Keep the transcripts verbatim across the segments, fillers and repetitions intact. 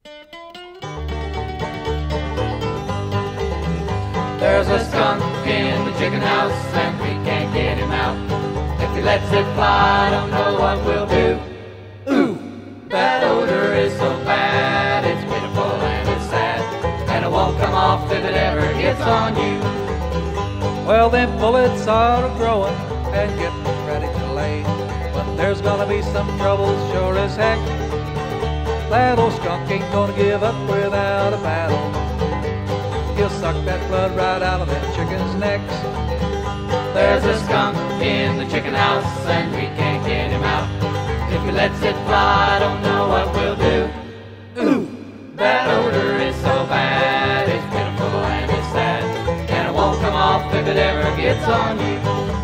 There's a skunk in the chicken house and we can't get him out. If he lets it fly, I don't know what we'll do. Ooh, that odor is so bad, it's pitiful and it's sad, and it won't come off if it ever gets on you. Well, them bullets are growing and getting ready to lay, but there's gonna be some trouble sure as heck. That old skunk ain't gonna give up without a battle. He'll suck that blood right out of them chickens' necks. There's a skunk in the chicken house and we can't get him out. If he lets it fly, I don't know what we'll do. Ooh, that odor is so bad, it's pitiful and it's sad, and it won't come off if it ever gets on you.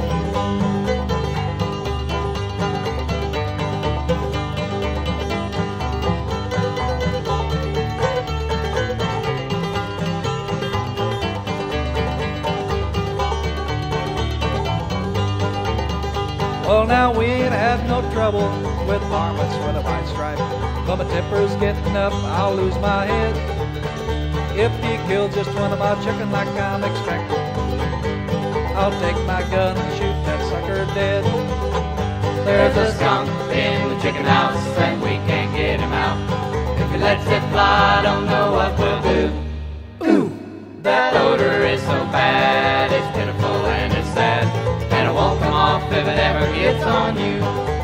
Well, now we ain't had no trouble with varmints with a white stripe, but my temper's getting up, I'll lose my head if you kill just one of my chicken like I'm expecting. I'll take my gun and shoot that sucker dead. There's a skunk in the chicken house and we can't get him out. If he lets it fly, I don't know what we'll do. Ooh, that odor is so bad, it's pitiful and it's sad, and it won't come off if it ever gets on you.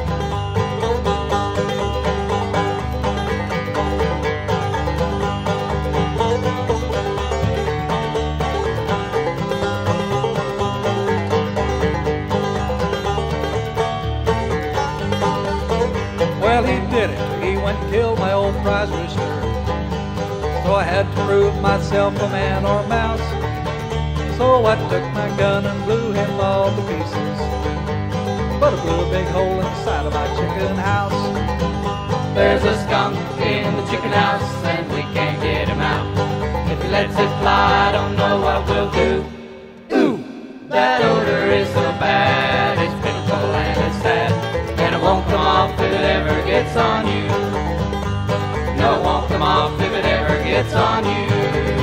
Well, he did it. He went and killed my old prize rooster. So I had to prove myself a man or mouse. So I took my gun and blew him all to pieces, but it blew a big hole in the side of my chicken house. There's a skunk in the chicken house and we can't get him out. If he lets it fly, I don't know what we'll do. Ooh, that odor is so bad, it's pitiful and it's sad, and it won't come off if it ever gets on you. No, it won't come off if it ever gets on you.